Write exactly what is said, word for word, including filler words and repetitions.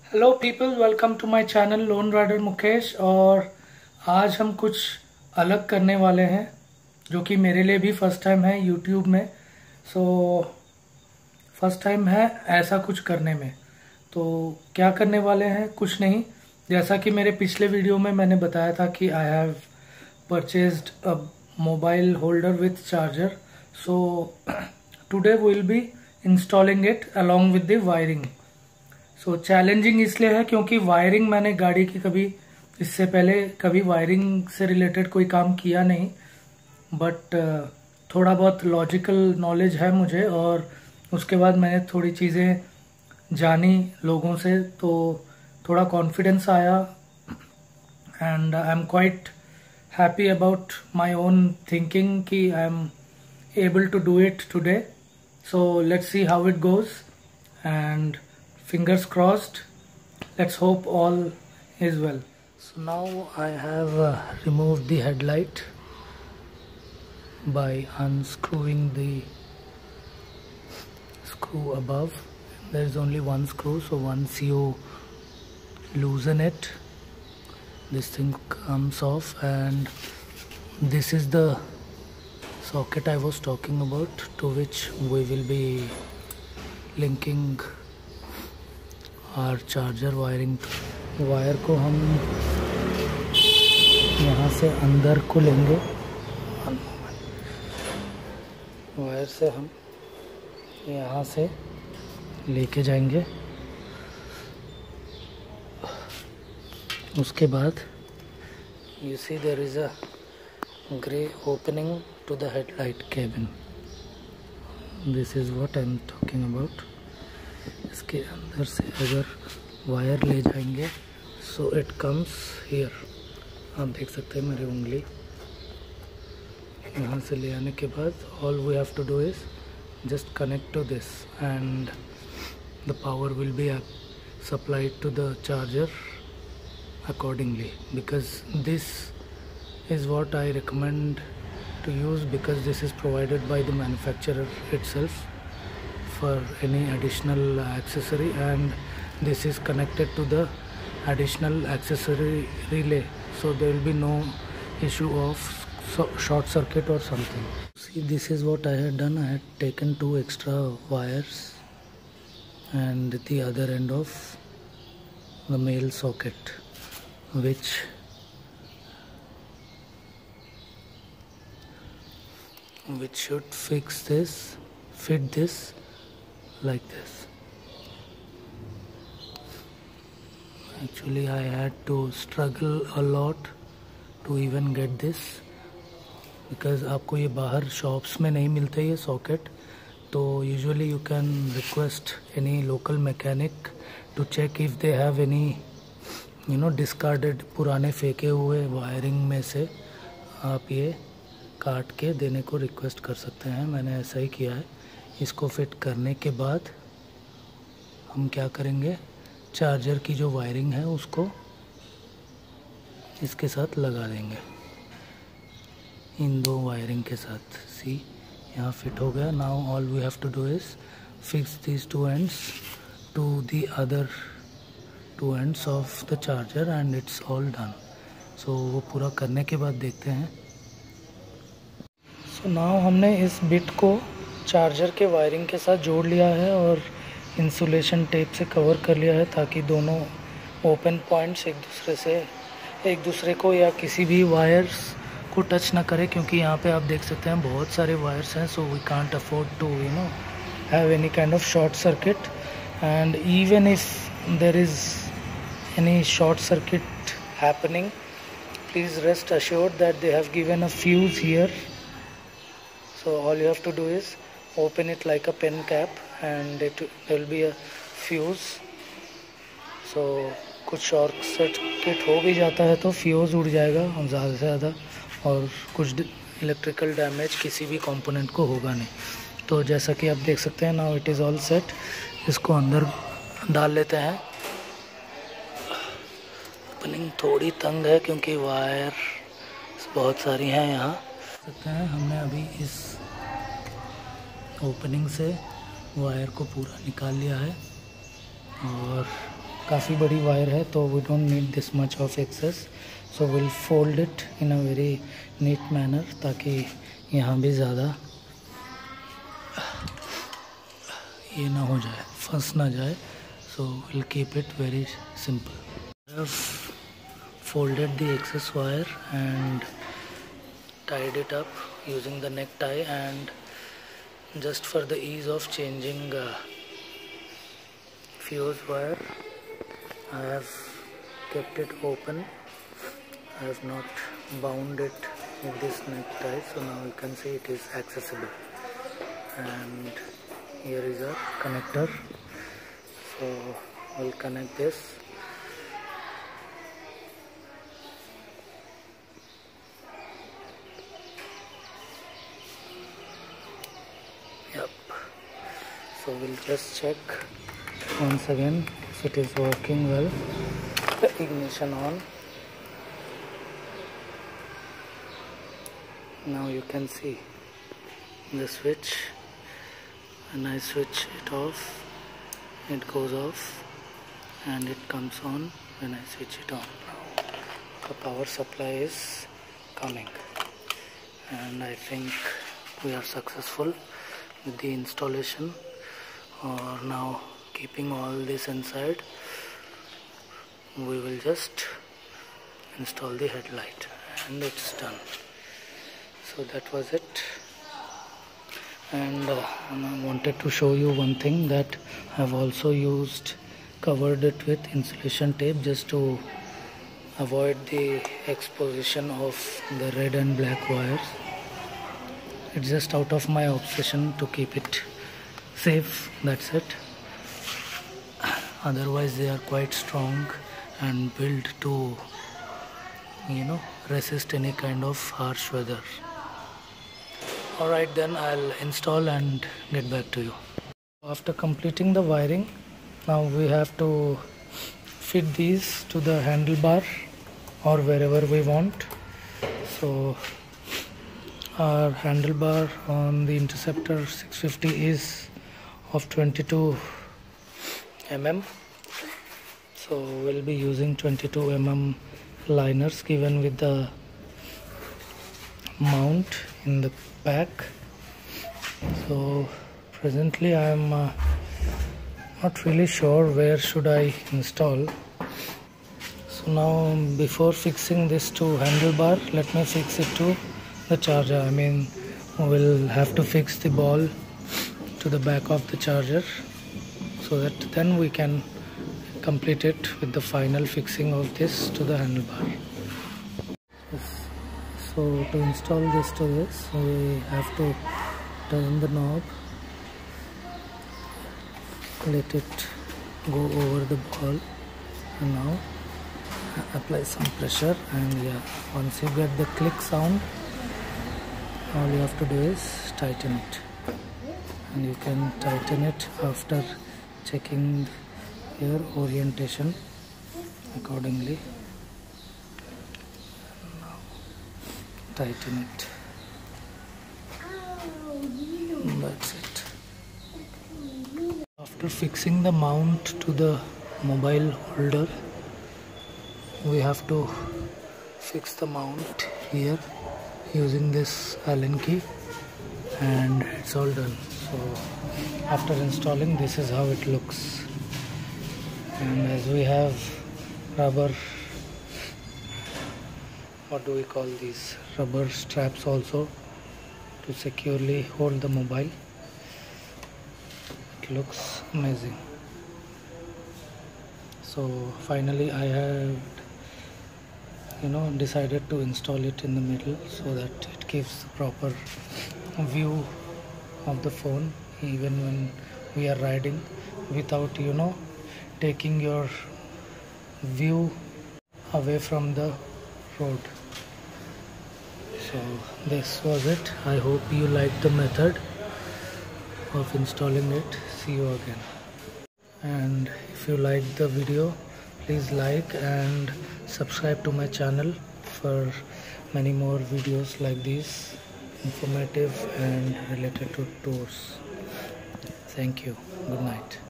Hello people, welcome to my channel lone rider Mukesh. और आज हम कुछ अलग करने वाले हैं जो कि मेरे लिए भी फर्स्ट टाइम है यूट्यूब में। सो फर्स्ट टाइम है ऐसा कुछ करने में। तो क्या करने वाले हैं, कुछ नहीं, जैसा कि मेरे पिछले वीडियो में मैंने बताया था कि I have purchased a mobile holder with charger. So today we will be installing it along with the wiring. So challenging इसलिए है क्योंकि वायरिंग मैंने गाड़ी की कभी इससे पहले कभी वायरिंग से रिलेटेड कोई काम किया नहीं, बट थोड़ा बहुत लॉजिकल नॉलेज है मुझे। और उसके बाद मैंने थोड़ी चीज़ें जानी लोगों से, तो थोड़ा कॉन्फिडेंस आया and I am quite happy about my own thinking कि I am able to do it today. So let's see how it goes and fingers crossed, let's hope all is well. So now I have uh, removed the headlight by unscrewing the screw above. There is only one screw, so once you loosen it, this thing comes off, and this is the socket I was talking about, to which we will be linking और charger wiring. Wire को हम यहाँ से अंदर को लेंगे, wire से हम यहाँ से लेके जाएंगे। उसके बाद you see there is a grey opening to the headlight cabin. This is what I am talking about. इसके अंदर से अगर वायर ले जाएंगे सो इट कम्स हियर। आप देख सकते हैं मेरी उंगली। यहाँ से ले आने के बाद all we have to do is just connect to this and the power will be supplied to the charger accordingly, because this is what I recommend to use, because this is provided by the manufacturer itself for any additional accessory, and this is connected to the additional accessory relay, so there will be no issue of so short circuit or something. See, this is what I had done. I had taken two extra wires and the other end of the male socket, which which should fix this, fit this like this. Actually I had to struggle a lot to even get this, because आपको ये बाहर shops में नहीं मिलते ये socket. तो usually you can request any local mechanic to check if they have any you know discarded, पुराने फेंके हुए वायरिंग में से आप ये काट के देने को रिक्वेस्ट कर सकते हैं। मैंने ऐसा ही किया है। इसको फिट करने के बाद हम क्या करेंगे, चार्जर की जो वायरिंग है उसको इसके साथ लगा देंगे, इन दो वायरिंग के साथ। सी, यहाँ फिट हो गया। Now all we have to do is fix these two ends to the other two ends of the charger and it's all done. So वो पूरा करने के बाद देखते हैं। सो so नाउ हमने इस बिट को चार्जर के वायरिंग के साथ जोड़ लिया है और इंसुलेशन टेप से कवर कर लिया है, ताकि दोनों ओपन पॉइंट्स एक दूसरे से एक दूसरे को या किसी भी वायर्स को टच ना करे, क्योंकि यहाँ पे आप देख सकते हैं बहुत सारे वायर्स हैं। So we can't afford to you know have any kind of short circuit, and even if there is any short circuit happening, please rest assured that they have given a fuse here. So all you have to do is open it like a pen cap and it there will be a fuse. So कुछ short circuit हो भी जाता है तो fuse उड़ जाएगा ज़्यादा से ज़्यादा, और कुछ इलेक्ट्रिकल डैमेज किसी भी कंपोनेंट को होगा नहीं। तो जैसा कि आप देख सकते हैं, now it is all set. इसको अंदर डाल लेते हैं। ओपनिंग थोड़ी तंग है क्योंकि वायर बहुत सारी हैं यहाँ। सकते हैं हमने अभी इस ओपनिंग से वायर को पूरा निकाल लिया है और काफ़ी बड़ी वायर है तो we don't need this much of excess, so we'll fold it in a very neat manner ताकि यहाँ भी ज़्यादा ये ना हो जाए, फंस ना जाए. So we'll keep it very simple. I have folded the excess wire and tied it up using the necktie, and just for the ease of changing uh, fuse wire, I have kept it open. I have not bound it with this necktie, so now you can see it is accessible. And here is a connector, so we'll connect this. Yep. So we'll just check once again if it is working well. Ignition on. Now you can see the switch. When I switch it off, it goes off, and it comes on when I switch it on. Now the power supply is coming, and I think we are successful with the installation. Or now, keeping all this inside, we will just install the headlight, and it's done. So that was it. And uh, I wanted to show you one thing, that I've also used covered it with insulation tape just to avoid the exposition of the red and black wires. It's just out of my obsession to keep it safe, that's it. Otherwise they are quite strong and built to, you know, resist any kind of harsh weather. Alright, then I'll install and get back to you. After completing the wiring, now we have to fit these to the handlebar or wherever we want. So our handlebar on the Interceptor six fifty is of twenty-two millimeters, so we'll be using twenty-two millimeter liners given with the mount in the back. So presently I am uh, not really sure where should I install. So now, before fixing this to handlebar, let me fix it to the charger. I mean, we'll have to fix the ball to the back of the charger, so that then we can complete it with the final fixing of this to the handlebar. Yes. So to install this to this, we have to turn the knob, let it go over the ball, and now apply some pressure, and yeah, once you get the click sound, all you have to do is tighten it, and you can tighten it after checking your orientation accordingly. Now tighten it. That's it. After fixing the mount to the mobile holder, we have to fix the mount here using this Allen key, and it's all done. So after installing, this is how it looks. And as we have rubber, what do we call these, rubber straps also to securely hold the mobile. It looks amazing. So finally I have, you know, decided to install it in the middle so that it gives the proper view of the phone even when we are riding, without, you know, taking your view away from the road. So this was it. I hope you liked the method of installing it. See you again. And if you liked the video, please like and subscribe to my channel for many more videos like these, informative and related to tours. Thank you. Good night.